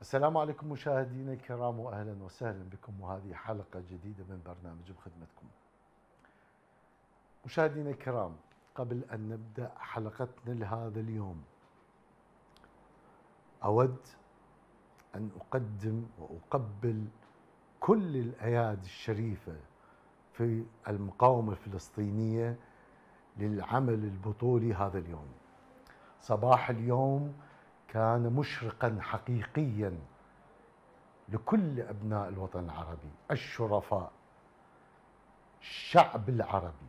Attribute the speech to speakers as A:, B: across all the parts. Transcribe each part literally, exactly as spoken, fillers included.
A: السلام عليكم مشاهدينا الكرام، واهلا وسهلا بكم، وهذه حلقه جديده من برنامج بخدمتكم. مشاهدينا الكرام، قبل ان نبدا حلقتنا لهذا اليوم اود ان اقدم واقبل كل الايادي الشريفه في المقاومه الفلسطينيه للعمل البطولي هذا اليوم. صباح اليوم كان مشرقا حقيقيا لكل أبناء الوطن العربي، الشرفاء، الشعب العربي،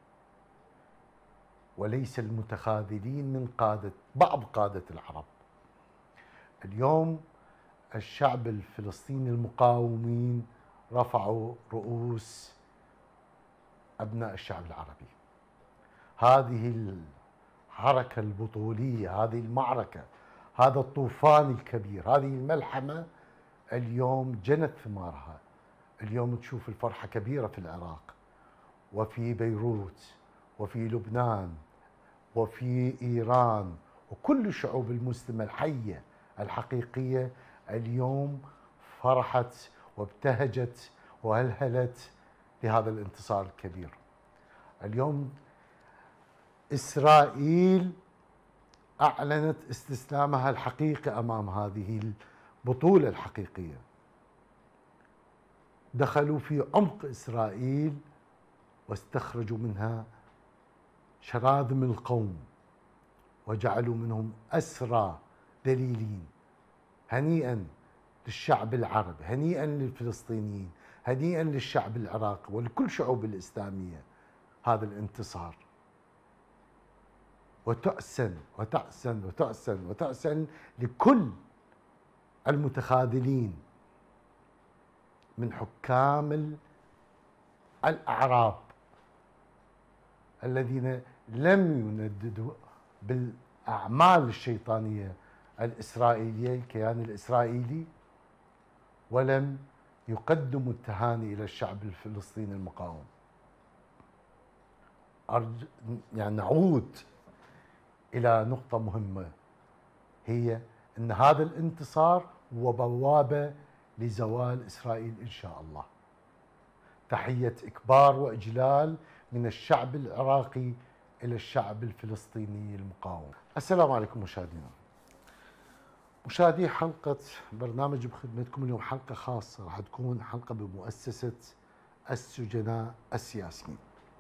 A: وليس المتخاذلين من قادة بعض قادة العرب. اليوم الشعب الفلسطيني المقاومين رفعوا رؤوس أبناء الشعب العربي. هذه الحركة البطولية، هذه المعركة، هذا الطوفان الكبير، هذه الملحمة اليوم جنت ثمارها. اليوم تشوف الفرحة كبيرة في العراق وفي بيروت وفي لبنان وفي إيران، وكل الشعوب المسلمة الحية الحقيقية اليوم فرحت وابتهجت وهلهلت لهذا الانتصار الكبير. اليوم إسرائيل أعلنت استسلامها الحقيقي أمام هذه البطولة الحقيقية. دخلوا في عمق إسرائيل واستخرجوا منها شراذم القوم وجعلوا منهم أسرى ذليلين. هنيئا للشعب العربي، هنيئا للفلسطينيين، هنيئا للشعب العراقي ولكل الشعوب الإسلامية هذا الانتصار. وتحسن وتحسن وتحسن وتحسن لكل المتخاذلين من حكام الأعراب الذين لم ينددوا بالأعمال الشيطانية الإسرائيلية، الكيان الإسرائيلي، ولم يقدموا التهاني إلى الشعب الفلسطيني المقاوم. أرج... يعني نعود إلى نقطة مهمة، هي أن هذا الانتصار هو بوابة لزوال إسرائيل إن شاء الله. تحية إكبار وإجلال من الشعب العراقي إلى الشعب الفلسطيني المقاوم. السلام عليكم مشاهدينا. مشاهدي حلقة برنامج بخدمتكم اليوم حلقة خاصة، راح تكون حلقة بمؤسسة السجناء السياسيين.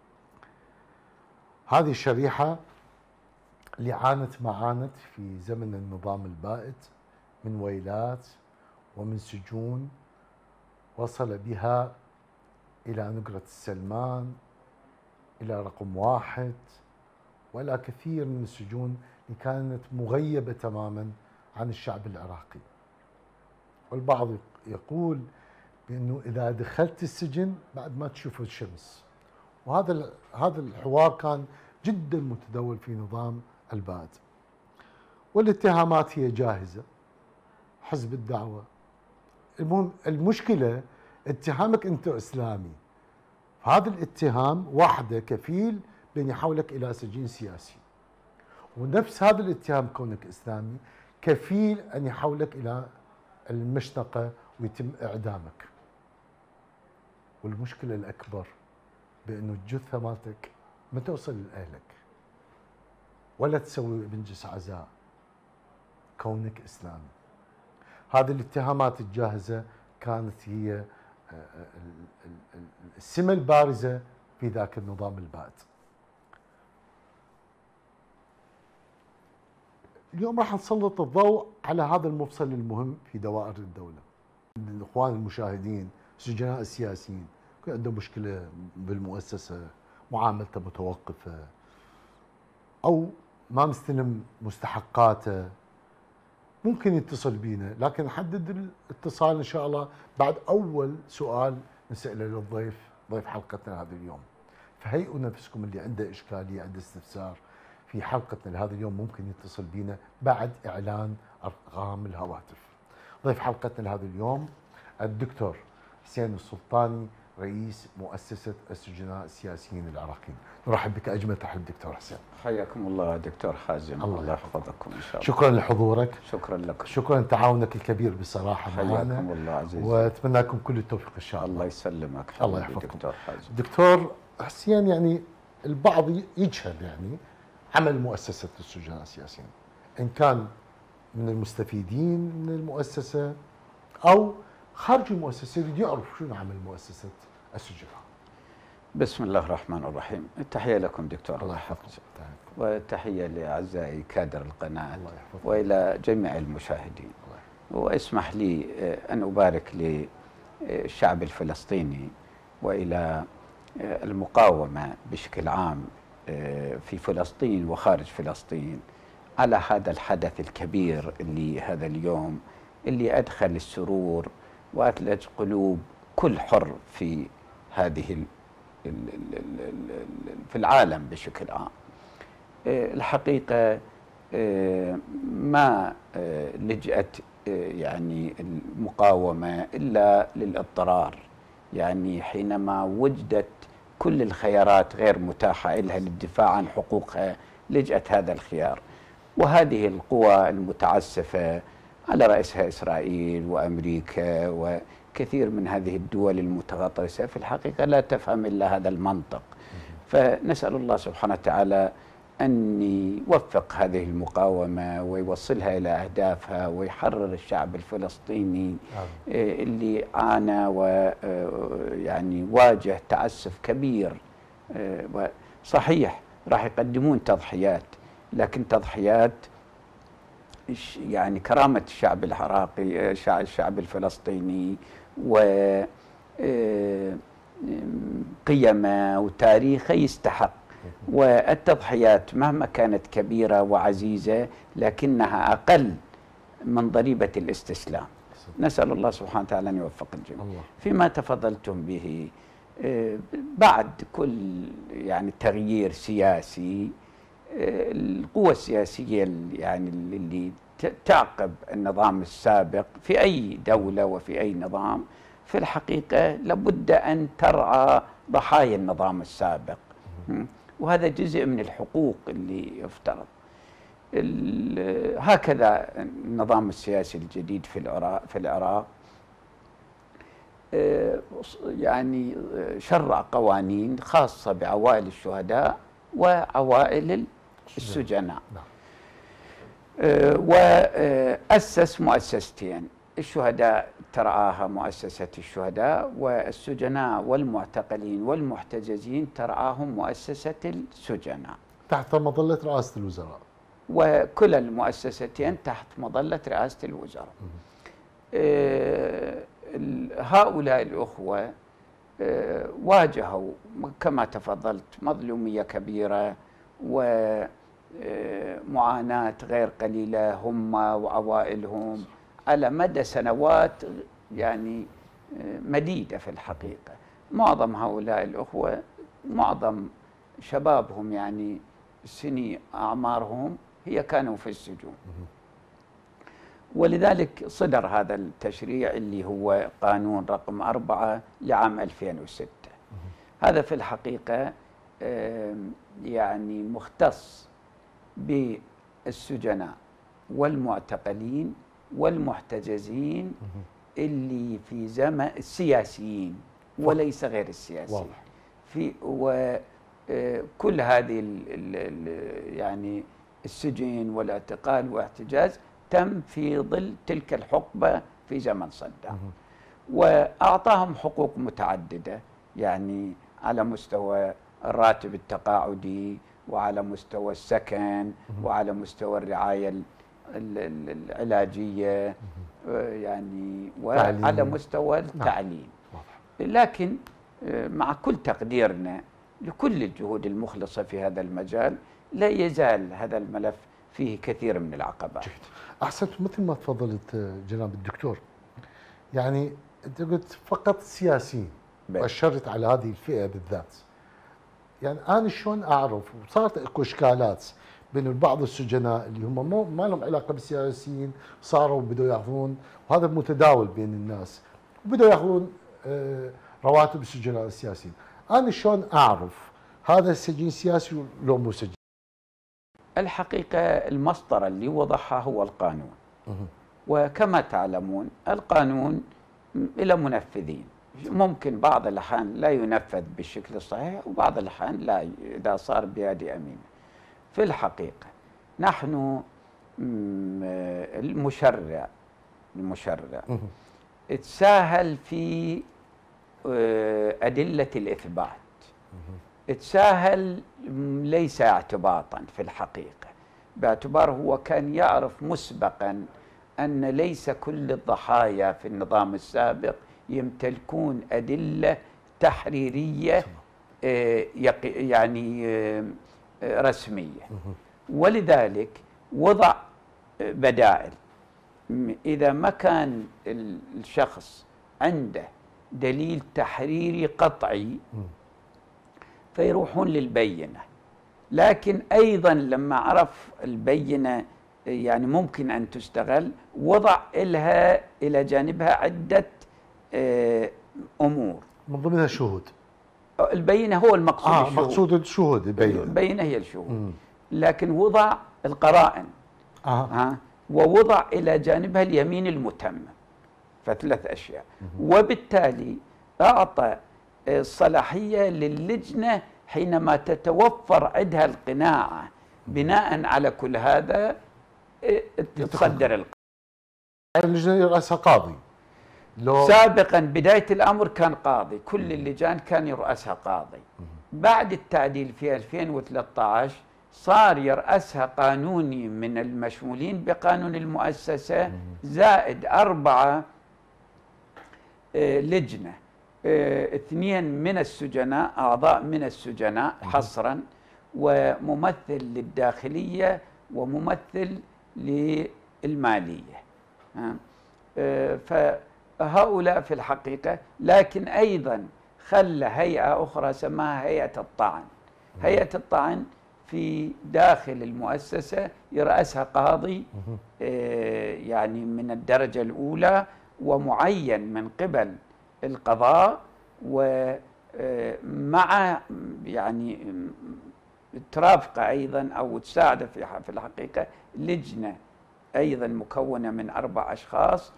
A: هذه الشريحة اللي عانت ما عانت في زمن النظام البائد من ويلات ومن سجون وصل بها إلى نقرة السلمان، إلى رقم واحد، وإلى كثير من السجون اللي كانت مغيبة تماما عن الشعب العراقي. والبعض يقول بأنه إذا دخلت السجن بعد ما تشوف الشمس. وهذا هذا الحوار كان جدا متداول في نظام البائد. والاتهامات هي جاهزة، حزب الدعوة. المهم المشكلة اتهامك أنت إسلامي، هذا الاتهام وحده كفيل بأن يحولك إلى سجين سياسي، ونفس هذا الاتهام كونك إسلامي كفيل أن يحولك إلى المشنقة ويتم إعدامك. والمشكلة الأكبر بأنه الجثة مالتك ما توصل لأهلك ولا تسوي بنجس عزاء كونك إسلامي. هذه الاتهامات الجاهزة كانت هي السمة البارزة في ذاك النظام البائد. اليوم راح نسلط الضوء على هذا المفصل المهم في دوائر الدولة. الإخوان المشاهدين السجناء السياسيين كان عندهم مشكلة بالمؤسسة، معاملته متوقفة أو ما مستلم مستحقاته، ممكن يتصل بينا، لكن نحدد الاتصال إن شاء الله بعد أول سؤال نسأله للضيف، ضيف حلقتنا هذا اليوم. فهيئوا نفسكم، اللي عنده إشكالية عنده استفسار في حلقتنا لهذا اليوم ممكن يتصل بينا بعد إعلان أرقام الهواتف. ضيف حلقتنا لهذا اليوم الدكتور حسين السلطاني، رئيس مؤسسة السجناء السياسيين العراقيين. نرحب بك أجمل ترحيب دكتور حسين.
B: حياكم الله دكتور حازم، الله, الله يحفظكم إن شاء الله.
A: شكرا لحضورك.
B: شكرا لكم.
A: شكرا لتعاونك الكبير بصراحة معنا.
B: حياكم الله عزيزي.
A: وأتمنى لكم كل التوفيق إن شاء الله.
B: الله يسلمك.
A: الله يحفظكم
B: دكتور حازم.
A: دكتور حسين، يعني البعض يجهل يعني عمل مؤسسة السجناء السياسيين، إن كان من المستفيدين من المؤسسة أو خارج المؤسسة، يريد يعرف شنو عمل مؤسسة السجناء.
B: بسم الله الرحمن الرحيم. التحية لكم دكتور.
A: الله يحفظكم.
B: وتحية لأعزائي كادر القناة.
A: الله يحفظكم.
B: وإلى جميع المشاهدين. واسمح لي أن أبارك للشعب الفلسطيني وإلى المقاومة بشكل عام في فلسطين وخارج فلسطين على هذا الحدث الكبير اللي هذا اليوم اللي أدخل السرور وأثلج قلوب كل حر في هذه في العالم بشكل عام. الحقيقة ما لجأت يعني المقاومة إلا للاضطرار، يعني حينما وجدت كل الخيارات غير متاحة لها للدفاع عن حقوقها لجأت هذا الخيار. وهذه القوى المتعسفة على رأسها إسرائيل وأمريكا وكثير من هذه الدول المتغطرسة في الحقيقة لا تفهم إلا هذا المنطق. فنسأل الله سبحانه وتعالى أن يوفق هذه المقاومة ويوصلها إلى أهدافها ويحرر الشعب الفلسطيني اللي عانى ويعني واجه تعسف كبير. صحيح راح يقدمون تضحيات، لكن تضحيات يعني كرامة الشعب العراقي الشعب الفلسطيني وقيمه وتاريخه يستحق. والتضحيات مهما كانت كبيرة وعزيزة لكنها أقل من ضريبة الاستسلام. نسأل الله سبحانه وتعالى أن يوفق الجميع. فيما تفضلتم به، بعد كل يعني تغيير سياسي، القوى السياسية يعني اللي تعقب النظام السابق في أي دولة وفي أي نظام في الحقيقة لابد أن ترعى ضحايا النظام السابق، وهذا جزء من الحقوق اللي يفترض. هكذا النظام السياسي الجديد في العراق في العراق يعني شرع قوانين خاصة بعوائل الشهداء وعوائل السجناء، وأسس مؤسستين، الشهداء ترعاها مؤسسة الشهداء، والسجناء والمعتقلين والمحتجزين ترعاهم مؤسسة السجناء
A: تحت مظلة رئاسة الوزراء.
B: وكل المؤسستين تحت مظلة رئاسة الوزراء. هؤلاء الأخوة واجهوا كما تفضلت مظلومية كبيرة ومعاناة غير قليلة هم وعوائلهم على مدى سنوات يعني مديدة في الحقيقة. معظم هؤلاء الأخوة معظم شبابهم يعني سني أعمارهم هي كانوا في السجون، ولذلك صدر هذا التشريع اللي هو قانون رقم أربعة لعام ألفين وستة. هذا في الحقيقة يعني مختص بالسجناء والمعتقلين والمحتجزين اللي في زمن السياسيين وليس غير السياسيين. في وكل هذه ال ال يعني السجن والاعتقال والاحتجاز تم في ظل تلك الحقبة في زمن صدام، وأعطاهم حقوق متعددة يعني على مستوى الراتب التقاعدي وعلى مستوى السكن وعلى مستوى الرعاية العلاجية يعني وعلى مستوى التعليم. لكن مع كل تقديرنا لكل الجهود المخلصة في هذا المجال لا يزال هذا الملف فيه كثير من العقبات.
A: أحسنت مثل ما تفضلت جناب الدكتور، يعني أنت قلت فقط سياسيين وأشرت على هذه الفئة بالذات. يعني أنا شلون أعرف، وصارت اكو إشكالات بين بعض السجناء اللي هم ما لهم علاقة بالسياسيين صاروا بدوا ياخذون، وهذا متداول بين الناس، وبدوا ياخذون رواتب السجناء السياسيين. انا شلون اعرف هذا السجين سياسي لو مو سجين؟
B: الحقيقه المسطره اللي وضعها هو القانون. وكما تعلمون القانون له منفذين، ممكن بعض الأحيان لا ينفذ بالشكل الصحيح وبعض الأحيان لا إذا صار بيد أمينة. في الحقيقة نحن المشرع المشرع تساهل في أدلة الإثبات، تساهل ليس اعتباطا في الحقيقة، باعتبار هو كان يعرف مسبقا أن ليس كل الضحايا في النظام السابق يمتلكون أدلة تحريرية يعني رسمية، ولذلك وضع بدائل. إذا ما كان الشخص عنده دليل تحريري قطعي فيروحون للبينة، لكن أيضا لما عرف البينة يعني ممكن أن تستغل وضع لها إلى جانبها عدة أمور
A: من ضمنها الشهود.
B: البينة هو المقصود.
A: آه
B: الشهود.
A: مقصود الشهود البينة.
B: البينة هي الشهود. مم. لكن وضع القرائن
A: آه.
B: ها ووضع إلى جانبها اليمين المتمم، فثلاث أشياء. مم. وبالتالي أعطى الصلاحية للجنة حينما تتوفر عندها القناعة بناء على كل هذا تصدر القرار.
A: اللجنة يرأسها قاضي.
B: لو سابقا بداية الأمر كان قاضي، كل اللجان كان يرأسها قاضي. بعد التعديل في ألفين وثلاثة عشر صار يرأسها قانوني من المشمولين بقانون المؤسسة زائد أربعة لجنة، اثنين من السجناء، أعضاء من السجناء حصرا، وممثل للداخلية وممثل للمالية. فهؤلاء في الحقيقة، لكن أيضا خلى هيئة أخرى سماها هيئة الطعن. هيئة الطعن في داخل المؤسسة يرأسها قاضي يعني من الدرجة الأولى ومعين من قبل القضاء، ومع يعني ترافقه أيضا أو تساعده في في الحقيقة لجنة أيضا مكونة من أربع أشخاص،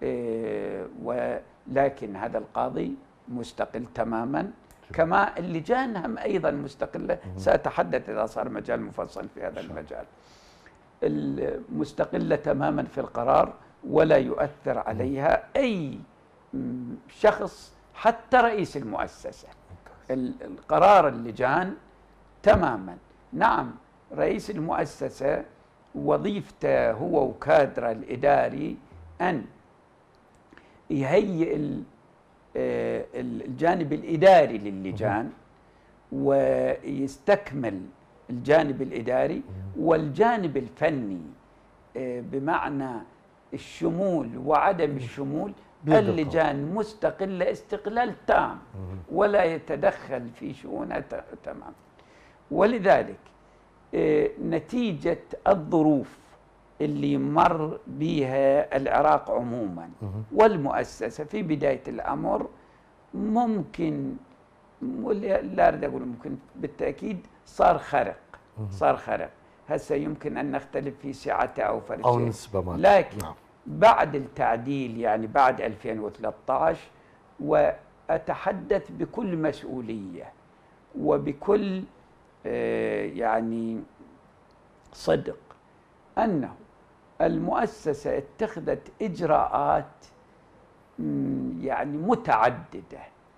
B: ولكن هذا القاضي مستقل تماما، كما اللجان هم أيضا مستقلة. سأتحدث إذا صار مجال مفصل في هذا المجال. المستقلة تماما في القرار ولا يؤثر عليها أي شخص حتى رئيس المؤسسة. القرار اللجان تماما. نعم رئيس المؤسسة وظيفته هو وكادره الإداري أن يهيئ الجانب الإداري للجان ويستكمل الجانب الإداري، والجانب الفني بمعنى الشمول وعدم الشمول اللجان مستقلة استقلال تام ولا يتدخل في شؤونها تماما. ولذلك نتيجة الظروف اللي مر بها العراق عموما والمؤسسة في بداية الأمر، ممكن لا أريد أقول ممكن، بالتأكيد صار خرق صار خرق هسه يمكن أن نختلف في سعته أو فرجه
A: أو نسبة ما.
B: لكن نعم. بعد التعديل يعني بعد ألفين وثلاثة عشر، وأتحدث بكل مسؤولية وبكل يعني صدق أنه المؤسسة اتخذت إجراءات يعني متعددة،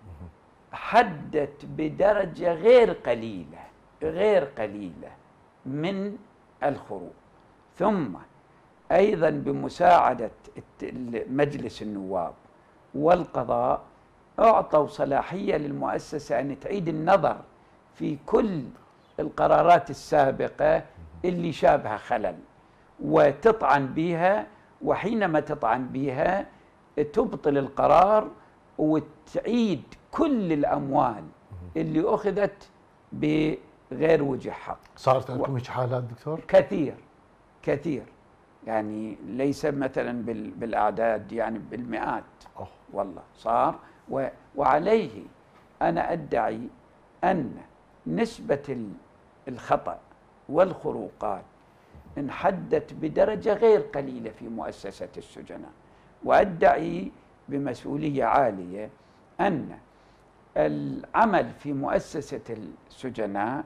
B: حدت بدرجة غير قليلة غير قليلة من الخروج، ثم أيضا بمساعدة مجلس النواب والقضاء أعطوا صلاحية للمؤسسة أن تعيد النظر في كل القرارات السابقة اللي شابها خلل وتطعن بها، وحينما تطعن بها تبطل القرار وتعيد كل الأموال اللي أخذت بغير وجه حق.
A: صارت عندكم هيك حالات دكتور؟
B: كثير كثير، يعني ليس مثلا بالأعداد، يعني بالمئات. أوه. والله صار، وعليه أنا أدعي أن نسبة الخطأ والخروقات انحدت بدرجة غير قليلة في مؤسسة السجناء، وأدعي بمسؤولية عالية أن العمل في مؤسسة السجناء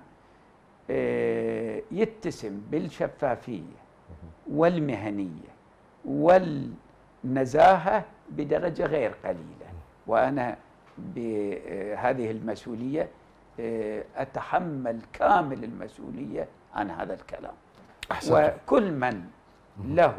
B: يتسم بالشفافية والمهنية والنزاهة بدرجة غير قليلة، وأنا بهذه المسؤولية أتحمل كامل المسؤولية عن هذا الكلام.
A: أحسنت.
B: وكل من له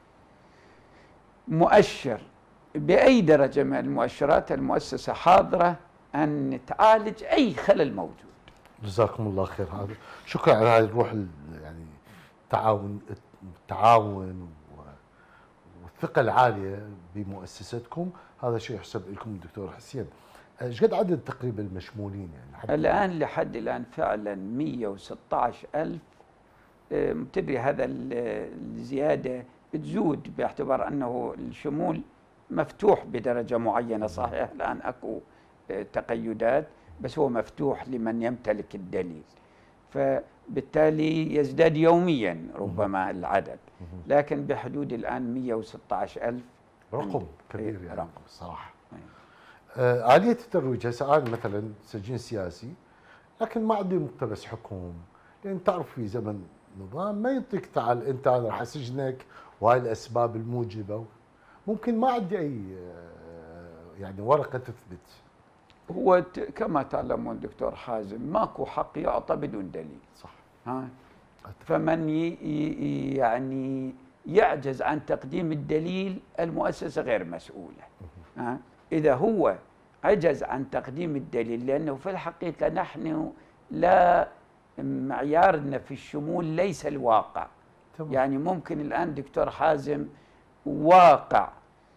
B: مؤشر بأي درجة من المؤشرات المؤسسة حاضرة أن تعالج أي خلل موجود.
A: جزاكم الله خير. هذا شكرا على هذه الروح يعني التعاون التعاون والثقة العالية بمؤسستكم، هذا شيء يحسب لكم دكتور حسين. ايش قد عدد تقريبا المشمولين يعني
B: لحد الآن؟ لحد الآن فعلا مئة وستة عشر ألف. تدري هذا الزيادة بتزود باعتبار أنه الشمول مفتوح بدرجة معينة، صحيح الآن أكو تقيدات بس هو مفتوح لمن يمتلك الدليل، فبالتالي يزداد يوميا ربما العدد، لكن بحدود الآن مئة وستة عشر ألف.
A: رقم كبير يعني
B: رقم
A: صراحة. آه آلية الترويج هسه أنا مثلا سجين سياسي لكن ما عندي مقتبس حكم، لأن تعرف في زمن نظام ما يعطيك تعال أنت أنا راح أسجنك وهاي الأسباب الموجبة، ممكن ما عندي أي آه يعني ورقة تثبت.
B: هو كما تعلمون دكتور حازم ماكو حق يعطى بدون دليل.
A: صح.
B: ها فمن ي يعني يعجز عن تقديم الدليل المؤسسة غير مسؤولة. ها إذا هو عجز عن تقديم الدليل، لأنه في الحقيقة نحن لا معيارنا في الشمول ليس الواقع. طبعا. يعني ممكن الآن دكتور حازم واقع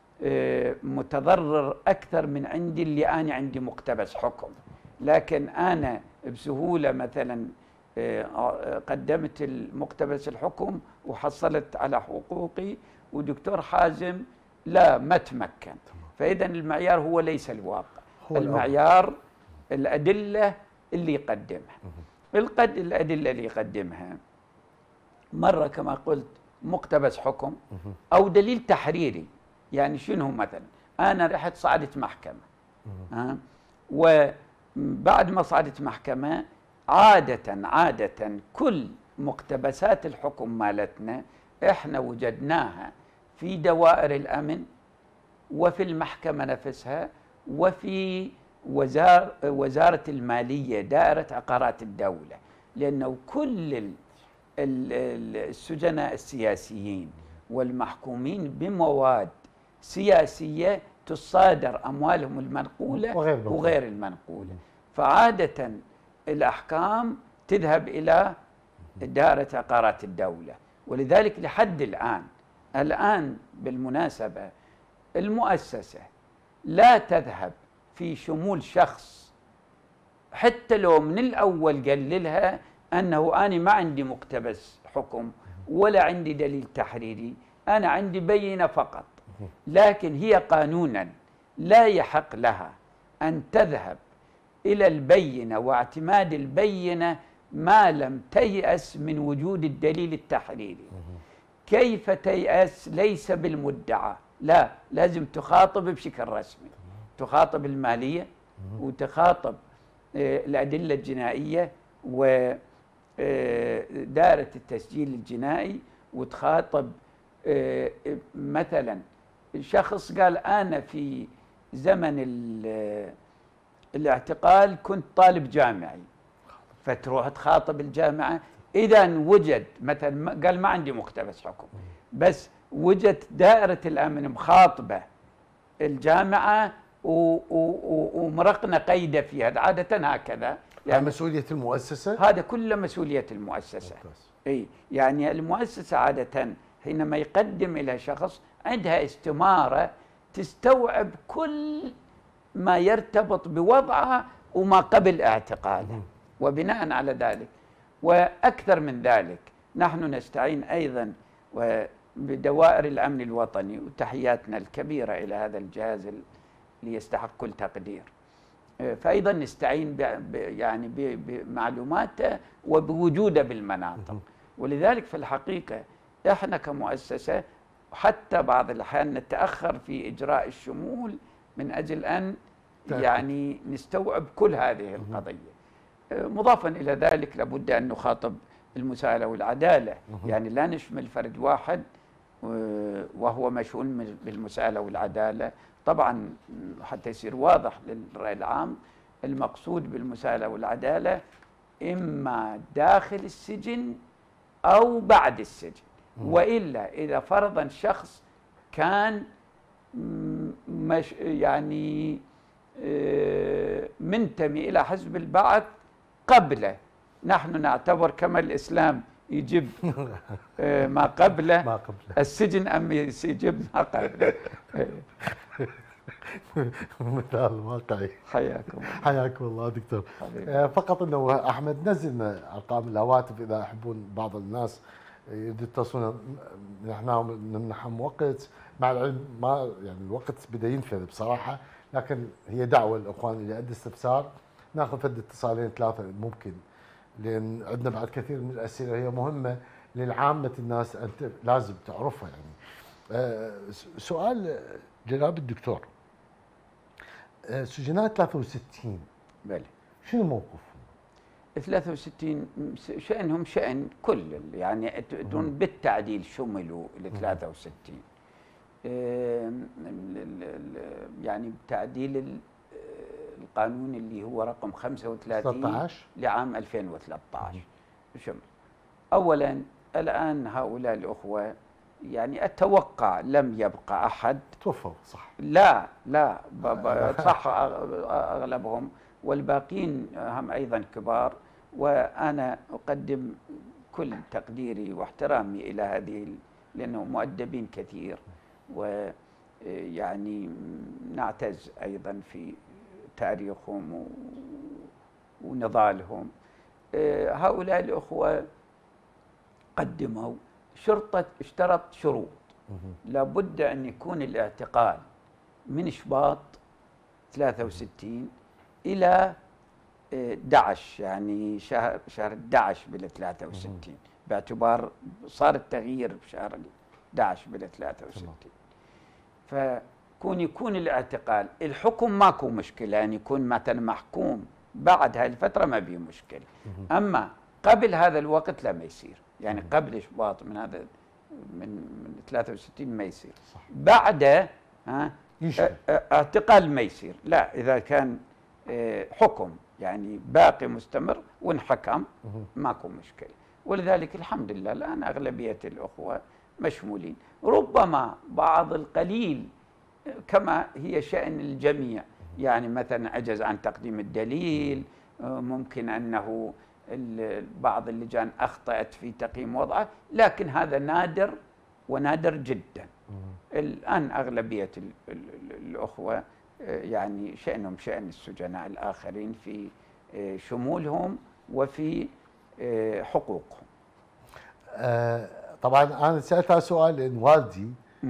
B: متضرر أكثر من عندي اللي أنا عندي مقتبس حكم، لكن أنا بسهولة مثلا قدمت المقتبس الحكم وحصلت على حقوقي، ودكتور حازم لا ما تمكن. فإذا المعيار هو ليس الواقع، هو المعيار الأدلة اللي يقدمها. القد الأدلة اللي يقدمها مرة كما قلت مقتبس حكم أو دليل تحريري. يعني شنو مثلا أنا رحت صعدت محكمة، ها وبعد ما صعدت محكمة عادة عادة كل مقتبسات الحكم مالتنا احنا وجدناها في دوائر الأمن وفي المحكمة نفسها وفي وزارة وزارة المالية دائرة عقارات الدولة، لأنه كل السجناء السياسيين والمحكومين بمواد سياسية تصادر أموالهم المنقولة
A: وغير,
B: وغير المنقولة، فعادة الأحكام تذهب إلى دائرة عقارات الدولة. ولذلك لحد الآن الآن بالمناسبة المؤسسة لا تذهب في شمول شخص حتى لو من الأول قال لها أنه أنا ما عندي مقتبس حكم ولا عندي دليل تحريري، أنا عندي بينة فقط، لكن هي قانونا لا يحق لها أن تذهب إلى البينة واعتماد البينة ما لم تيأس من وجود الدليل التحريري. كيف تيأس؟ ليس بالمدعى، لا، لازم تخاطب بشكل رسمي، تخاطب المالية وتخاطب الأدلة الجنائية ودائرة التسجيل الجنائي، وتخاطب مثلا شخص قال أنا في زمن الاعتقال كنت طالب جامعي، فتروح تخاطب الجامعة. إذا وجد مثلا قال ما عندي مقتبس حكم بس وجد دائرة الأمن مخاطبة الجامعة ومرقنا قيده فيها، عادة هكذا.
A: يعني مسؤولية المؤسسة؟
B: هذا كله مسؤولية المؤسسة. اي يعني المؤسسة عادة حينما يقدم إلى شخص عندها استمارة تستوعب كل ما يرتبط بوضعه وما قبل اعتقاله، وبناء على ذلك وأكثر من ذلك نحن نستعين أيضا بدوائر الأمن الوطني، وتحياتنا الكبيرة إلى هذا الجهاز ليستحق كل تقدير. فأيضا نستعين ب يعني بمعلوماته وبوجوده بالمناطق. ولذلك في الحقيقة احنا كمؤسسة حتى بعض الأحيان نتأخر في إجراء الشمول من أجل أن يعني نستوعب كل هذه القضية. مضافا إلى ذلك لابد أن نخاطب المساءلة والعدالة، يعني لا نشمل فرد واحد وهو مشؤول بالمساءلة والعدالة. طبعا حتى يصير واضح للرأي العام، المقصود بالمساءلة والعدالة إما داخل السجن أو بعد السجن. وإلا إذا فرضا شخص كان مش يعني منتمي إلى حزب البعث قبله، نحن نعتبر كما الإسلام يجب ما قبله
A: ما قبله
B: السجن أم يجب ما قبله.
A: مثال واقعي.
B: حياكم
A: حياكم الله دكتور. حبيبي. فقط انه احمد نزلنا ارقام الهواتف اذا يحبون بعض الناس يتصلون، نحن نمنحهم وقت، مع العلم ما يعني الوقت بدا ينفذ بصراحه، لكن هي دعوه الاخوان اللي عنده استفسار ناخذ فد اتصالين ثلاثه ممكن، لان عندنا بعد كثير من الاسئله هي مهمه للعامه الناس انت لازم تعرفها يعني. أه سؤال جناب الدكتور، أه سجناء ثلاثة وستين
B: بلى شنو
A: موقفهم؟
B: ثلاثة وستين شأنهم شأن كل يعني دون بالتعديل شملوا ل ثلاثة وستين. يعني بتعديل القانون اللي هو رقم خمسة وثلاثين لعام ألفين وثلاثة عشر شمل. أولا الآن هؤلاء الأخوة يعني أتوقع لم يبقى أحد
A: توفوا صح؟
B: لا لا صح أغلبهم، والباقين هم أيضا كبار، وأنا أقدم كل تقديري واحترامي إلى هذه لأنهم مؤدبين كثير، ويعني نعتز أيضا في تاريخهم ونضالهم. هؤلاء الأخوة قدموا شرطة اشترط شروط، لابد أن يكون الاعتقال من شباط ثلاثة وستين إلى أحد عشر يعني شهر شهر أحد عشر بال ثلاثة وستين، باعتبار صار التغيير بشهر أحد عشر بال ثلاثة وستين. فكون يكون الاعتقال، الحكم ماكو مشكلة، يعني يكون مثلا محكوم بعد هاي الفترة ما بيه مشكلة، أما قبل هذا الوقت لا ما يصير، يعني قبل شباط من هذا من من ثلاثة وستين ما يصير، بعده ها اعتقال ما يصير، لا إذا كان حكم يعني باقي مستمر وانحكم ماكو مشكلة. ولذلك الحمد لله الآن أغلبية الأخوة مشمولين، ربما بعض القليل كما هي شأن الجميع، يعني مثلا عجز عن تقديم الدليل، ممكن أنه بعض اللجان أخطأت في تقييم وضعه، لكن هذا نادر ونادر جدا. الآن أغلبية الأخوة يعني شأنهم شأن السجناء الآخرين في شمولهم وفي حقوقهم.
A: آه طبعا أنا سألتها سؤال لأن والدي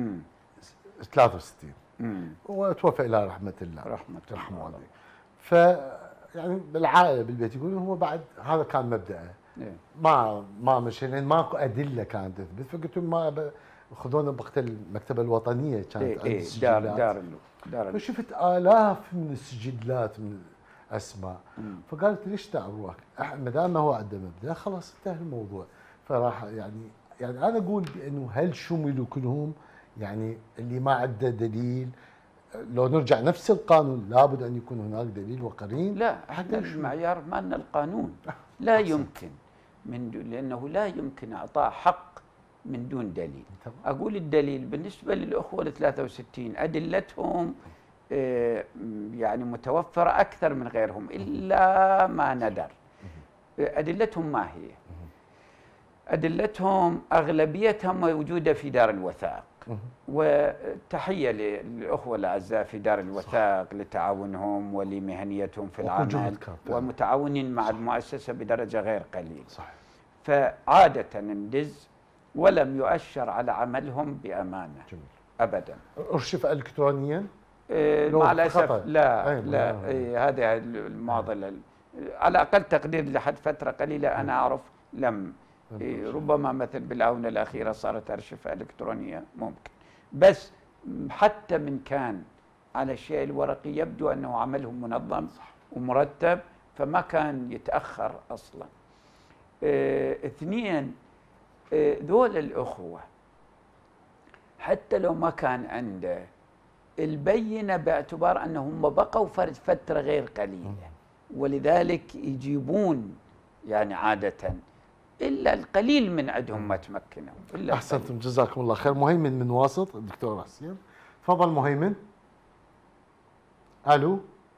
A: ثلاثة وستين وتوفى إلى رحمة الله
B: رحمة الله, الله.
A: ف يعني بالعائلة بالبيت يقولون هو بعد هذا كان مبدأه، إيه؟ ما ما مشي لأن ماكو أدلة كانت تثبت، فقلت لهم ما خذونا بوقت المكتبة الوطنية كانت
B: إيه عندي سجلات، دار دار دار
A: فشفت آلاف من السجلات من الأسماء، فقالت ليش تعبروك؟ ما دام هو عنده مبدأ خلاص انتهى الموضوع. فراح يعني يعني أنا أقول بأنه هل شملوا كلهم؟ يعني اللي ما عنده دليل لو نرجع نفس القانون لابد أن يكون هناك دليل وقرين.
B: لا احنا المعيار مالنا القانون، لا يمكن من لأنه لا يمكن إعطاء حق من دون دليل. أقول الدليل بالنسبة للأخوة ال ثلاثة وستين أدلتهم يعني متوفرة أكثر من غيرهم إلا ما ندر. أدلتهم ما هي؟ أدلتهم أغلبيتها موجودة في دار الوثائق، وتحية للأخوة الأعزاء في دار الوثائق لتعاونهم ولمهنيتهم في العمل، ومتعاونين مع المؤسسة بدرجة غير قليلة. صحيح. فعادة ندز ولم يؤشر على عملهم بأمانة. جميل. أبدا.
A: أرشف إلكترونيا؟
B: آه،
A: لو
B: مع الاسف
A: خطأ.
B: لا
A: أي
B: لا
A: نعم.
B: إيه، هذا المعضله. على اقل تقدير لحد فتره قليله انا اعرف لم إيه، ربما مثل بالاونه الاخيره صارت ارشفه الكترونيه ممكن، بس حتى من كان على الشيء الورقي يبدو انه عملهم منظم ومرتب، فما كان يتاخر اصلا. اه اثنين، اه ذول الاخوه حتى لو ما كان عنده البينه باعتبار انهم بقوا فرد فتره غير قليله، ولذلك يجيبون يعني عاده الا القليل من عندهم ما تمكنوا. إلا
A: احسنتم جزاكم الله خير. مهيمن من واسط، الدكتور حسين تفضل مهيمن. الو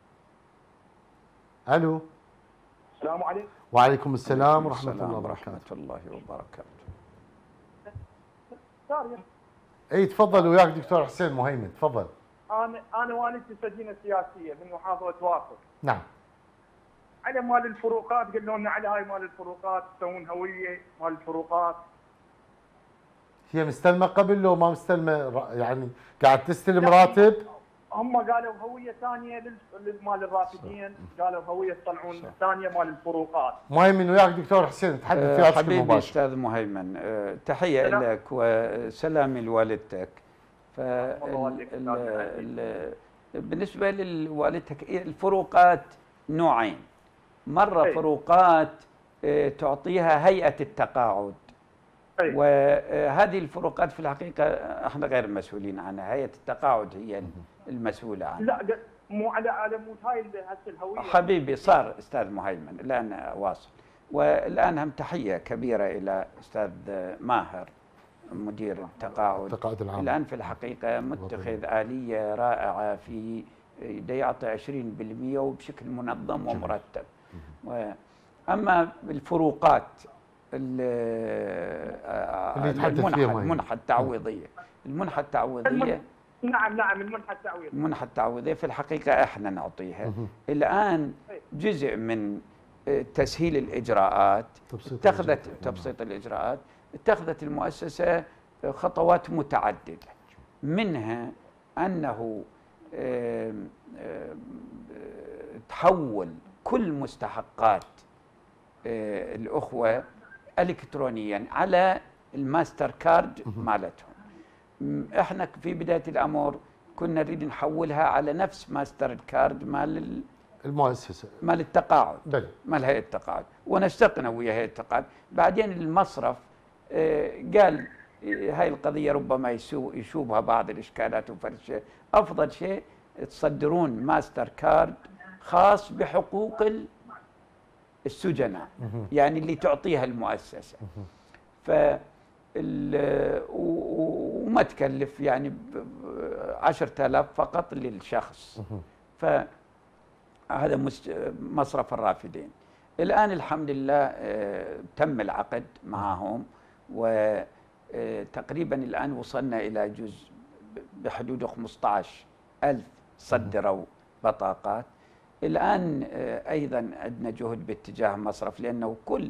A: الو.
C: السلام عليكم.
A: وعليكم السلام ورحمه الله وبركاته.
B: ورحمه الله وبركاته.
A: اي تفضل وياك دكتور حسين مهيمن تفضل.
C: انا انا والدتي سجينه سياسيه من محافظه واسط.
A: نعم.
C: على مال الفروقات قالوا لنا على هاي مال الفروقات تسوون هويه مال الفروقات.
A: هي مستلمه قبل لو ما مستلمه يعني قاعد تستلم راتب؟
C: هم قالوا هويه ثانيه للمال الرافدين، قالوا هويه تطلعون ثانيه مال الفروقات.
A: مهيمن وياك دكتور حسين تحدث
B: أه
A: فيها بشكل
B: حبيبي
A: مباشر.
B: استاذ مهيمن، أه تحيه لك وسلامي لوالدتك. ف بالنسبه لوالدتك الفروقات نوعين، مره أي. فروقات أه تعطيها هيئه التقاعد، أي. وهذه الفروقات في الحقيقه احنا غير مسؤولين عنها، هيئه التقاعد هي المسؤوله عنها.
C: لا مو على على مود هاي هسه الهويه.
B: حبيبي صار استاذ مهيمن الان واصل، والان هم تحيه كبيره الى استاذ ماهر مدير التقاعد.
A: التقاعد العام
B: الان في الحقيقه متخذ اليه رائعه في يعطي عشرين بالمئة وبشكل منظم ومرتب. اما الفروقات المنحه المنحه التعويضيه المنحه التعويضيه
C: نعم نعم المنحه التعويضيه
B: المنحه التعويضيه في الحقيقه احنا نعطيها. الان جزء من تسهيل الاجراءات اتخذت تبسيط الاجراءات اتخذت المؤسسه خطوات متعدده، منها انه تحول كل مستحقات الاخوه الكترونيا على الماستر كارد مالتهم. احنا في بدايه الامر كنا نريد نحولها على نفس ماستر كارد مال
A: المؤسسه
B: مال التقاعد
A: بل.
B: مال هيئه التقاعد، ونشتقنا ويا هيئه التقاعد. بعدين المصرف قال هاي القضيه ربما يشوبها بعض الاشكالات وفرد شيء، افضل شيء تصدرون ماستر كارد خاص بحقوق السجناء، يعني اللي تعطيها المؤسسه. ف وما تكلف يعني عشرة آلاف فقط للشخص. فهذا مصرف الرافدين. الآن الحمد لله تم العقد معهم، وتقريبا الآن وصلنا إلى جزء بحدود خمسة عشر ألف صدروا بطاقات. الآن أيضا عندنا جهد باتجاه مصرف، لأنه كل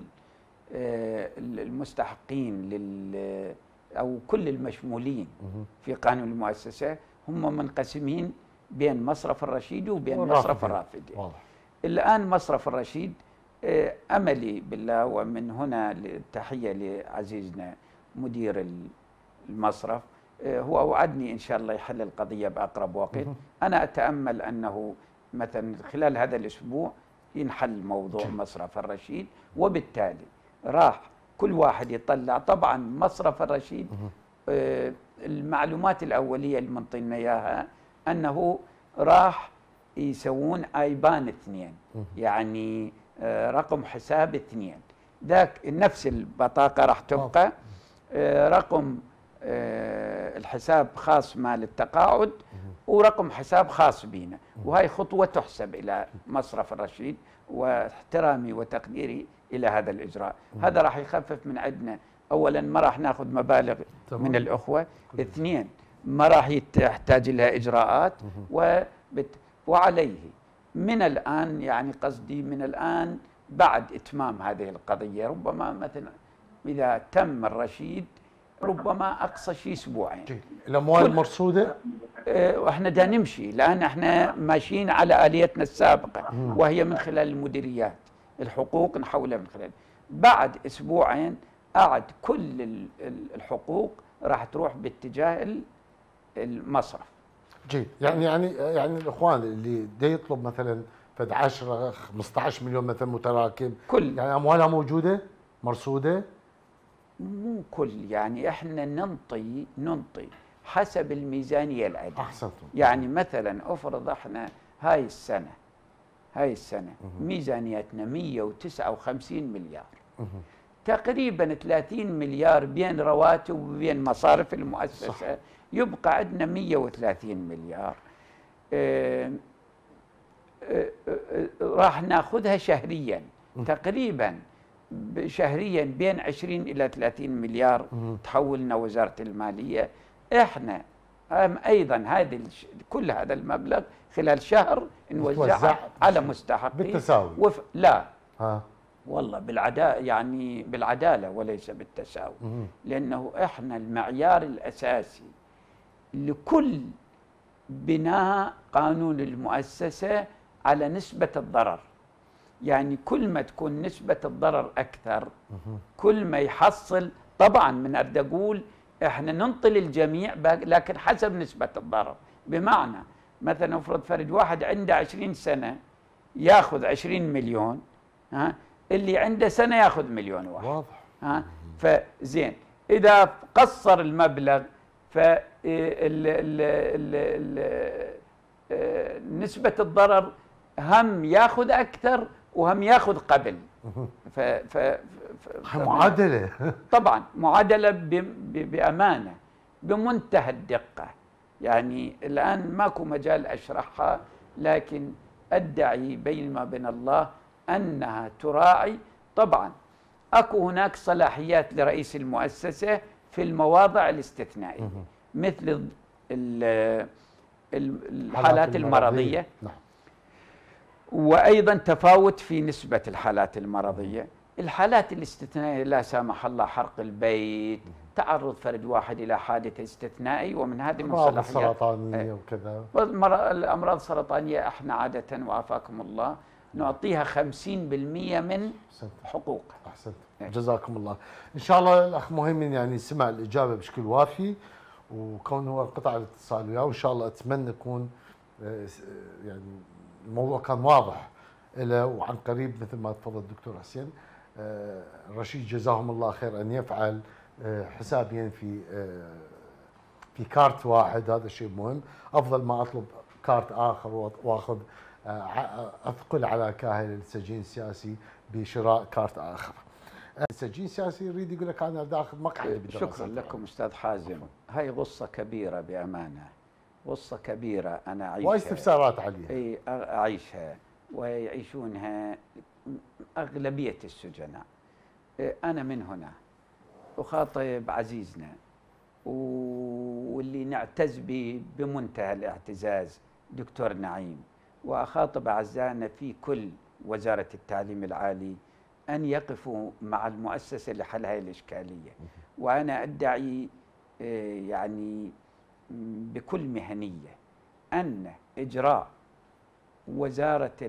B: المستحقين لل أو كل المشمولين في قانون المؤسسة هم منقسمين بين مصرف الرشيد وبين مصرف الرافدين. الآن مصرف الرشيد أملي بالله، ومن هنا التحية لعزيزنا مدير المصرف، هو وعدني إن شاء الله يحل القضية بأقرب وقت. أنا أتأمل أنه مثلا خلال هذا الأسبوع ينحل موضوع مصرف الرشيد، وبالتالي راح كل واحد يطلع. طبعا مصرف الرشيد آه المعلومات الأولية اللي منطينا إياها أنه راح يسوون آيبان اثنين، يعني آه رقم حساب اثنين، ذاك نفس البطاقة راح تبقى آه رقم آه الحساب خاص مال التقاعد ورقم حساب خاص بينا. وهي خطوة تحسب إلى مصرف الرشيد، واحترامي وتقديري إلى هذا الإجراء. هذا راح يخفف من عندنا، أولا ما راح ناخذ مبالغ من الأخوة، اثنين ما راح يحتاج لها إجراءات، وبت... وعليه من الآن يعني قصدي من الآن بعد إتمام هذه القضية، ربما مثلا إذا تم الرشيد ربما اقصى شيء اسبوعين.
A: الاموال المرصوده
B: واحنا دا نمشي، لان احنا ماشيين على اليتنا السابقه وهي من خلال المديريات، الحقوق نحولها من خلال. بعد اسبوعين اعد كل الحقوق راح تروح باتجاه المصرف.
A: جيد. يعني يعني يعني الاخوان اللي دا يطلب مثلا فد عشرة خمسة عشر مليون مثلا متراكم،
B: كل
A: يعني اموالها موجوده مرصوده؟
B: مو كل، يعني احنا ننطي ننطي حسب الميزانيه العاديه.
A: احسنتم.
B: يعني مثلا افرض احنا هاي السنه هاي السنه ميزانيتنا مئة وتسعة وخمسين مليار، تقريبا ثلاثين مليار بين رواتب وبين مصارف المؤسسه. صح. يبقى عندنا مئة وثلاثين مليار. اه اه اه راح ناخذها شهريا، تقريبا شهريا بين عشرين الى ثلاثين مليار تحولنا وزاره الماليه. احنا ايضا هذه كل هذا المبلغ خلال شهر نوزعه على مستحقين
A: بالتساوي.
B: وف... لا
A: ها
B: والله بالعداله، يعني بالعداله وليس بالتساوي. لانه احنا المعيار الاساسي لكل بناء قانون المؤسسه على نسبه الضرر. يعني كل ما تكون نسبه الضرر اكثر كل ما يحصل. طبعا من اريد اقول احنا ننطي للجميع لكن حسب نسبه الضرر. بمعنى مثلا افرض فرد واحد عنده عشرين سنه ياخذ عشرين مليون، ها، اللي عنده سنه ياخذ مليون واحد.
A: واضح.
B: ها، فزين اذا قصر المبلغ ف نسبه الضرر هم ياخذ اكثر وهم ياخذ قبل. ف ف ف
A: معادله.
B: طبعا معادله بامانه بمنتهى الدقه. يعني الان ماكو مجال اشرحها، لكن ادعي بين ما بين الله انها تراعي. طبعا اكو هناك صلاحيات لرئيس المؤسسه في المواضع الاستثنائيه مثل الحالات المرضيه. نعم. وايضا تفاوت في نسبه الحالات المرضيه. الحالات الاستثنائيه لا سامح الله حرق البيت، تعرض فرد واحد الى حادث استثنائي، ومن هذه من
A: الامراض السرطانيه وكذا.
B: الامراض السرطانيه احنا عاده وعافاكم الله نعطيها خمسين بالمئة من حقوقها.
A: احسنت. جزاكم الله. ان شاء الله الاخ مهيمن يعني سمع الاجابه بشكل وافي، وكون هو قطع الاتصال وياه، وان شاء الله اتمنى يكون يعني الموضوع كان واضح له وعن قريب مثل ما تفضل الدكتور حسين. رشيد جزاهم الله خير ان يفعل حسابيا في في كارت واحد، هذا شيء مهم. افضل ما اطلب كارت اخر واخذ اثقل على كاهل السجين السياسي بشراء كارت اخر. السجين السياسي يريد يقول لك انا بدي اخذ مقعد.
B: شكرا لكم استاذ حازم. هاي غصه كبيره بامانه، غصه كبيره انا اعيشها
A: واستفسارات عليها.
B: اي اعيشها ويعيشونها اغلبيه السجناء. انا من هنا اخاطب عزيزنا واللي نعتز به بمنتهى الاعتزاز دكتور نعيم، واخاطب اعزائنا في كل وزاره التعليم العالي ان يقفوا مع المؤسسه لحل هذه الاشكاليه. وانا ادعي يعني بكل مهنيه ان اجراء وزاره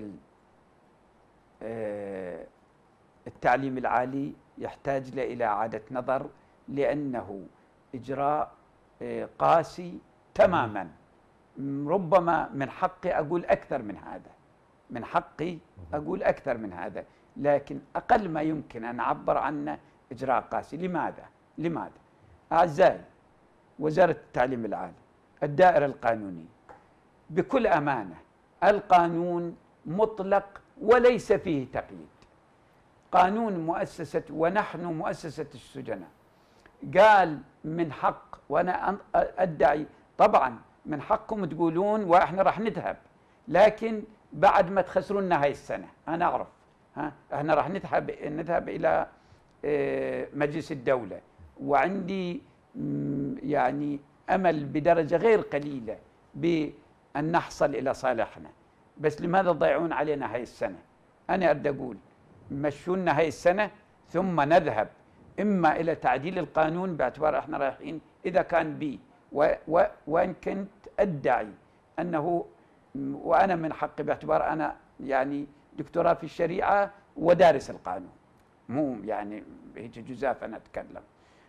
B: التعليم العالي يحتاج الى اعاده نظر، لانه اجراء قاسي تماما. ربما من حقي اقول اكثر من هذا، من حقي اقول اكثر من هذا، لكن اقل ما يمكن ان اعبر عنه اجراء قاسي. لماذا؟ لماذا؟ اعزائي، وزاره التعليم العالي، الدائره القانونيه، بكل امانه القانون مطلق وليس فيه تقييد. قانون مؤسسه ونحن مؤسسه السجناء قال من حق، وانا ادعي طبعا من حقكم تقولون واحنا راح نذهب، لكن بعد ما تخسرون لنا هاي السنه. انا اعرف ها احنا راح نذهب نذهب الى مجلس الدوله، وعندي يعني امل بدرجه غير قليله بان نحصل الى صالحنا. بس لماذا تضيعون علينا هاي السنه؟ انا اريد اقول مشونا هاي السنه ثم نذهب إما إلى تعديل القانون باعتبار إحنا رايحين إذا كان بي وإن كنت أدعي أنه، وأنا من حقي باعتبار أنا يعني دكتوراه في الشريعة ودارس القانون، مو يعني هيك جزاف أنا أتكلم.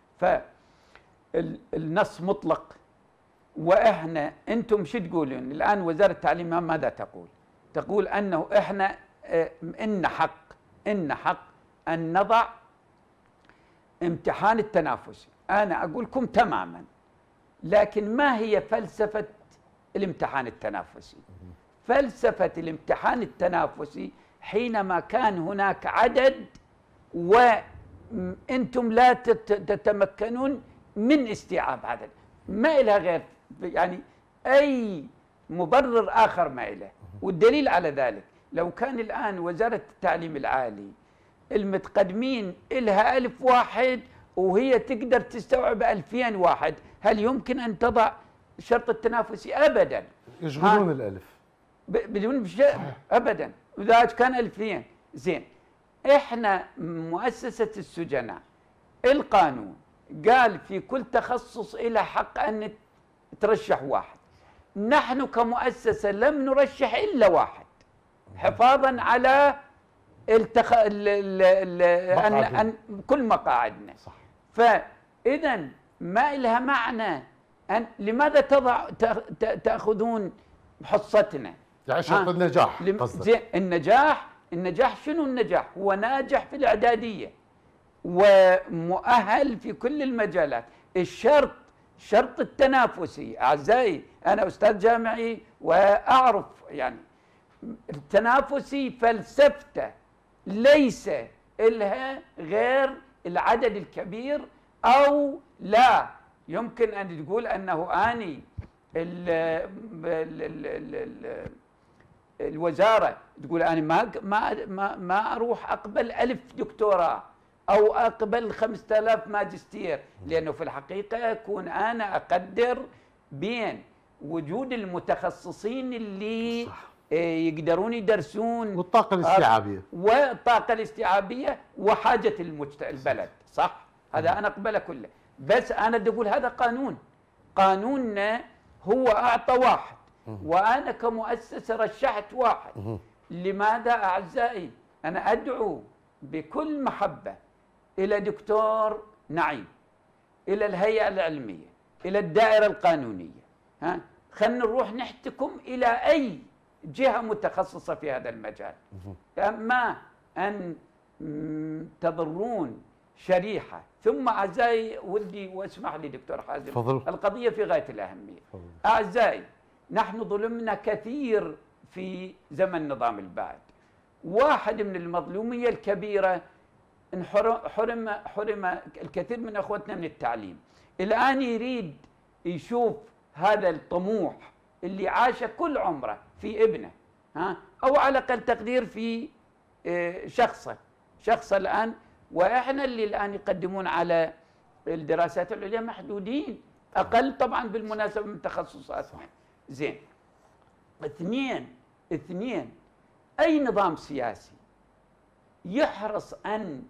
B: فالنص مطلق، وإحنا أنتم شو تقولون الآن؟ وزارة التعليم ماذا تقول؟ تقول أنه إحنا إن حق إن حق أن نضع امتحان التنافسي. أنا أقول لكم تماما، لكن ما هي فلسفة الامتحان التنافسي؟ فلسفة الامتحان التنافسي حينما كان هناك عدد وأنتم لا تتمكنون من استيعاب عدد، ما إلها غير يعني أي مبرر آخر ما إله. والدليل على ذلك لو كان الآن وزارة التعليم العالي المتقدمين إلها ألف واحد وهي تقدر تستوعب ألفين واحد، هل يمكن أن تضع شرط التنافسي؟ أبدا.
A: يشغلون الألف
B: بدون شيء أبدا. إذا كان ألفين زين. إحنا مؤسسة السجناء القانون قال في كل تخصص إلى حق أن ترشح واحد. نحن كمؤسسة لم نرشح إلا واحد حفاظا على التخ... ال... ال... ال... أن... أن... كل مقاعدنا. صح. فإذا ما لها معنى أن لماذا تضع تأخذون حصتنا؟
A: يعني شرط النجاح
B: لم... زين. النجاح النجاح شنو النجاح؟ هو ناجح في الإعدادية ومؤهل في كل المجالات. الشرط شرط التنافسي أعزائي، أنا أستاذ جامعي وأعرف يعني التنافسي فلسفته ليس إلها غير العدد الكبير، أو لا يمكن أن تقول أنه أني ال ال ال ال ال الوزارة تقول أنا ما ما ما ما أروح أقبل ألف دكتوراه أو أقبل خمسة آلاف ماجستير، لأنه في الحقيقة أكون أنا أقدر بين وجود المتخصصين اللي صح. يقدرون يدرسون
A: والطاقة الاستيعابية
B: والطاقة الاستيعابية وحاجة المجت... البلد. صح. هذا أنا أقبله كله، بس أنا بدي أقول هذا قانون قانوننا هو أعطى واحد وأنا كمؤسسة رشحت واحد. لماذا أعزائي؟ أنا أدعو بكل محبة إلى دكتور نعيم، إلى الهيئة العلمية، إلى الدائرة القانونية، ها خلينا نروح نحتكم إلى أي جهة متخصصة في هذا المجال. أما أن تضرون شريحة. ثم أعزائي ودي واسمح لي دكتور حازم، فضل. القضية في غاية الأهمية. فضل. أعزائي نحن ظلمنا كثير في زمن نظام البعث. واحد من المظلومية الكبيرة إن حرم حرم الكثير من أخوتنا من التعليم. الآن يريد يشوف هذا الطموح اللي عاش كل عمره في ابنه، ها أو على أقل تقدير في شخصه شخصه الآن. وإحنا اللي الآن يقدمون على الدراسات العليا محدودين، أقل طبعا بالمناسبة من تخصصاتنا. زين. اثنين اثنين أي نظام سياسي يحرص أن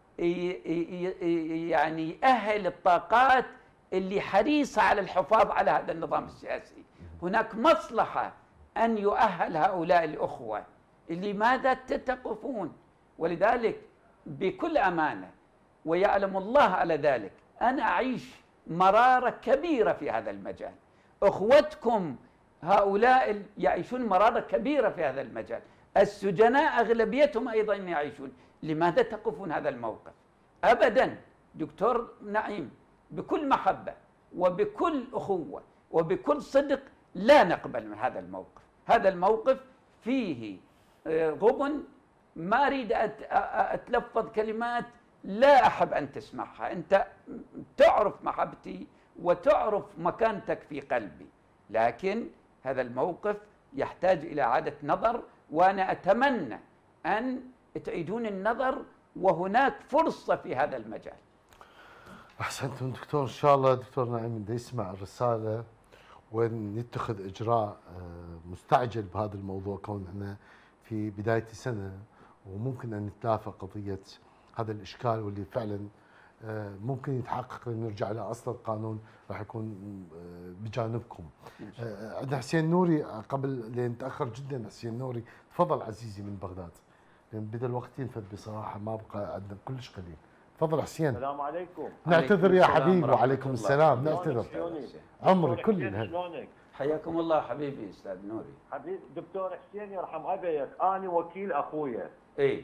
B: يعني يأهل الطاقات اللي حريصة على الحفاظ على هذا النظام السياسي. هناك مصلحة أن يؤهل هؤلاء الأخوة. لماذا تتقفون؟ ولذلك بكل أمانة ويعلم الله على ذلك أنا أعيش مرارة كبيرة في هذا المجال. أخوتكم هؤلاء يعيشون مرارة كبيرة في هذا المجال. السجناء أغلبيتهم أيضا يعيشون. لماذا تقفون هذا الموقف؟ أبدا دكتور نعيم، بكل محبة وبكل أخوة وبكل صدق لا نقبل من هذا الموقف. هذا الموقف فيه غبن، ما أريد أتلفظ كلمات لا أحب أن تسمعها. أنت تعرف محبتي وتعرف مكانتك في قلبي، لكن هذا الموقف يحتاج إلى إعادة نظر، وأنا أتمنى أن تعيدون النظر وهناك فرصة في هذا المجال.
A: أحسنتم دكتور. إن شاء الله دكتور نعيم بده يسمع الرسالة ونتخذ إجراء مستعجل بهذا الموضوع، كوننا في بداية السنة وممكن أن نتلافى قضية هذا الإشكال واللي فعلا ممكن يتحقق نرجع لاصل القانون، راح يكون بجانبكم. عندنا حسين نوري قبل لين تاخر جدا. حسين نوري تفضل عزيزي من بغداد، لان بدا الوقت ينفذ بصراحه، ما بقى عندنا كلش قليل. تفضل حسين.
D: السلام عليكم.
A: نعتذر يا حبيبي. وعليكم السلام. نعتذر عمري كل.
D: شلونك؟
B: حياكم الله حبيبي استاذ نوري.
D: حبيبي دكتور حسين يرحم ابيك، انا وكيل اخويا.
B: اي.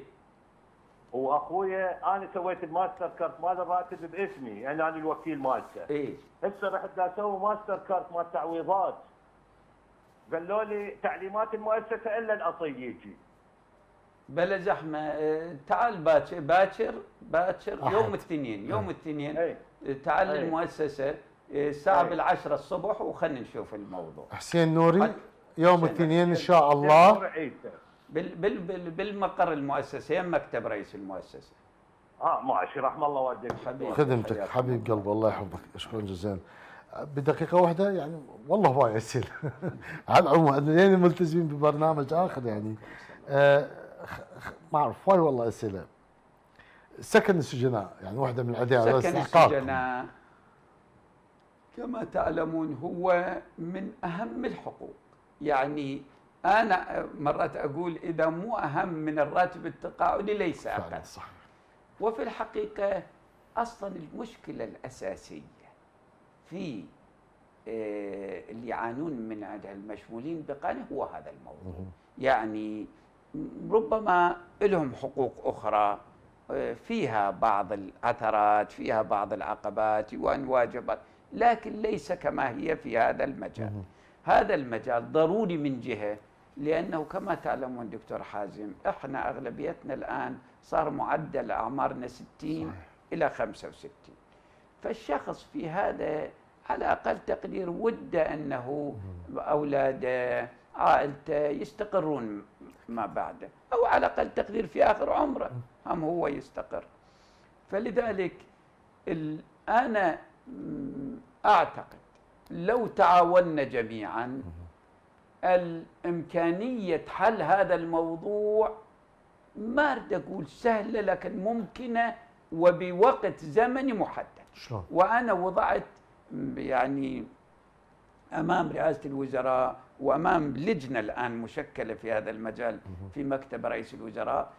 D: واخويا انا سويت الماستر كارت مال الراتب باسمي، يعني انا الوكيل مالته.
B: اي.
D: هسه رحت اسوي ماستر كارت مال تعويضات. قالوا لي تعليمات المؤسسه الا الاصل يجي.
B: بلا زحمه. اه تعال باكر باكر باكر
A: أحد.
B: يوم الاثنين يوم الاثنين
D: اي.
B: تعال
D: أي.
B: المؤسسه الساعه
D: أي.
B: بالعشرة الصبح وخلنا نشوف الموضوع.
A: حسين نوري يوم
B: حسين
A: الاثنين ان شاء الله
B: بال بال بال بالمقر المؤسسه، يم مكتب رئيس المؤسسه.
D: اه ماشي، رحم الله والديك.
B: حبيبي.
A: خدمتك
B: حياك
A: حبيب
B: الله.
A: قلبي، الله يحفظك. شكرا جزيلا. بدقيقه واحده يعني والله هواي اسئله على العموم لين ملتزمين ببرنامج اخر يعني آه ما اعرف واي والله اسئله. سكن السجناء يعني واحده من العداله.
B: سكن السجناء كما تعلمون هو من اهم الحقوق. يعني انا مرات اقول اذا مو اهم من الراتب التقاعدي ليس اقل.
A: صح.
B: وفي الحقيقه اصلا المشكله الاساسيه في اللي يعانون من المشمولين بقانون هو هذا الموضوع. يعني ربما لهم حقوق اخرى فيها بعض العثرات، فيها بعض العقبات والواجبات، لكن ليس كما هي في هذا المجال. هذا المجال ضروري من جهه، لانه كما تعلمون دكتور حازم احنا اغلبيتنا الان صار معدل اعمارنا ستين صحيح. الى خمسة وستين، فالشخص في هذا على اقل تقدير وده انه اولاده عائلته يستقرون ما بعده، او على اقل تقدير في اخر عمره هم هو يستقر. فلذلك انا اعتقد لو تعاوننا جميعا الامكانيه حل هذا الموضوع، ما اريد اقول سهله لكن ممكنه وبوقت زمني محدد.
A: شلون؟
B: وانا وضعت يعني امام رئاسه الوزراء وامام لجنه الان مشكله في هذا المجال في مكتب رئيس الوزراء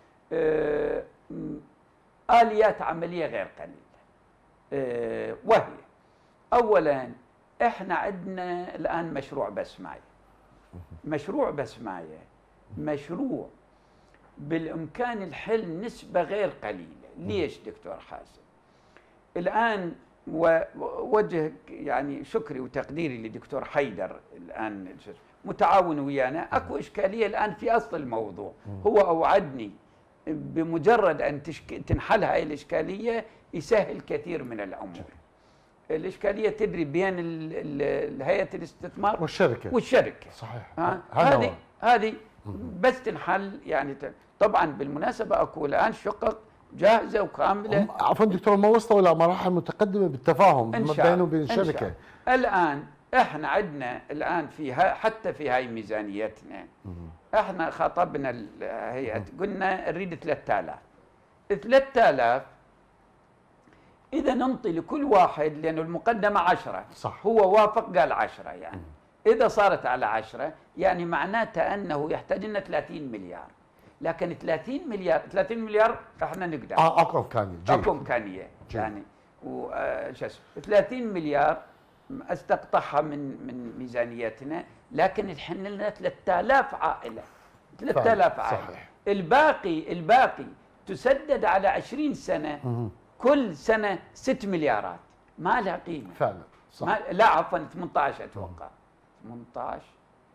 B: اليات عمليه غير قليله. وهي اولا احنا عندنا الان مشروع بسمايه. مشروع بسمايه مشروع بالامكان الحل نسبه غير قليله. ليش دكتور حازم؟ الان ووجه يعني شكري وتقديري لدكتور حيدر الان متعاون ويانا. اكو اشكاليه الان في اصل الموضوع، هو اوعدني بمجرد ان تنحل هاي الاشكاليه يسهل كثير من الامور. الاشكاليه تدري بين هيئه الاستثمار
A: والشركه
B: والشركه
A: صحيح.
B: هذه هذه بس تنحل. يعني طبعا بالمناسبه اكو الان شقق جاهزه وكامله.
A: عفوا دكتور، ما وصلوا الى مراحل متقدمه بالتفاهم بينه وبين الشركه.
B: الان احنا عندنا الان في حتى في هاي ميزانيتنا احنا خاطبنا الهيئه قلنا نريد ثلاثة آلاف ثلاثة آلاف اذا ننطي لكل واحد، لانه المقدمه عشرة
A: صح.
B: هو وافق قال عشرة، يعني اذا صارت على عشرة يعني معناتها انه يحتاج لنا ثلاثين مليار. لكن ثلاثين مليار ثلاثين مليار احنا نقدر
A: اه اكو امكانيه
B: اكو امكانيه يعني وش اسمه ثلاثين مليار استقطعها من من ميزانيتنا، لكن الحين لنا ثلاثة آلاف عائله ثلاثة آلاف عائله صحيح. الباقي الباقي تسدد على عشرين سنه مه. كل سنه ستة مليارات، ما لها قيمه
A: فعلا صح.
B: ما لا عفوا ثمانية عشر اتوقع ثمانية عشر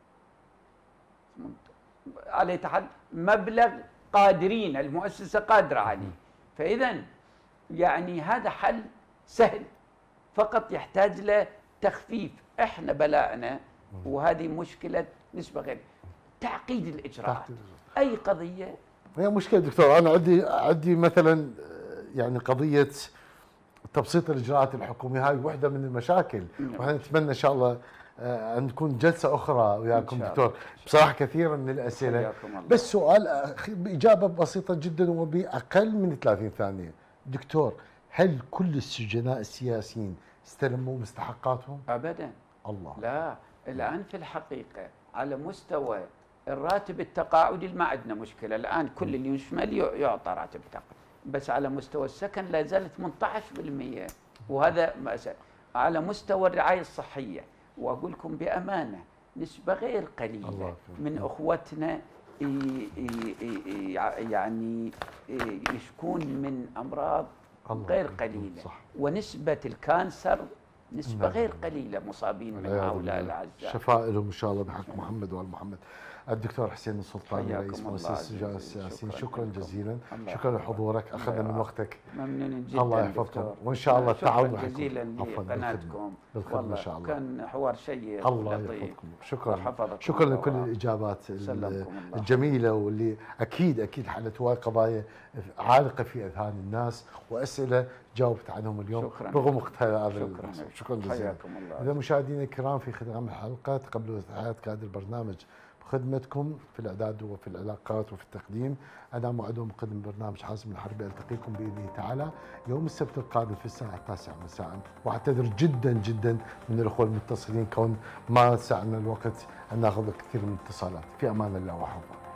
B: عليه تحد مبلغ قادرين المؤسسه قادره عليه. فاذا يعني هذا حل سهل فقط يحتاج له تخفيف. احنا بلاءنا وهذه مشكله نسبه غير تعقيد الاجراءات. اي قضيه
A: هي مشكله دكتور. انا عندي عندي مثلا يعني قضيه تبسيط الاجراءات الحكوميه، هاي واحده من المشاكل. واحنا نتمنى ان شاء الله ان نكون جلسه اخرى وياكم دكتور. بصراحه كثير من الاسئله، بس سؤال باجابه بسيطه جدا وباقل من ثلاثين ثانيه. دكتور، هل كل السجناء السياسيين استلموا مستحقاتهم؟
B: ابدا.
A: الله.
B: لا، الان في الحقيقه على مستوى الراتب التقاعدي ما عندنا مشكله، الان كل اللي يشمل يعطى راتب تقاعدي، بس على مستوى السكن لا زال ثمانية عشر بالمئة، وهذا على مستوى الرعايه الصحيه. واقول لكم بامانه نسبه غير قليله من اخوتنا يعني يشكون من امراض غير قليله، صح. ونسبه الكانسر نسبه غير قليله مصابين من هؤلاء الاعزاء.
A: شفاء لهم ان شاء الله بحق محمد وال محمد. الدكتور حسين السلطاني رئيس مؤسسه السجناء السياسيين، شكرا جزيلا، شكرا لحضورك، اخذنا من وقتك.
B: ممنون جدا
A: الله يحفظكم، وان شاء الله التعاون
B: معكم. شكرا جزيلا لقناتكم،
A: بالخدمه ان شاء الله.
B: كان حوار شيق
A: الله يحفظكم. شكرا شكرا لكل الاجابات الجميله، واللي اكيد اكيد حلت هواي قضايا عالقه في اذهان الناس، واسئله جاوبت عنهم اليوم رغم وقتها هذا.
B: شكرا
A: شكرا جزيلا. اذا مشاهدينا الكرام، في ختام الحلقه تقبلوا تحيات هذا البرنامج خدمتكم في الإعداد وفي العلاقات وفي التقديم. أنا معدوم مقدم برنامج حازم الحربي، ألتقيكم بإذنه تعالى يوم السبت القادم في الساعة التاسعة مساء. وأعتذر جدا جدا من الأخوة المتصلين كون ما سعنا الوقت أن ناخذ كثير من الاتصالات. في أمان الله وحفظه.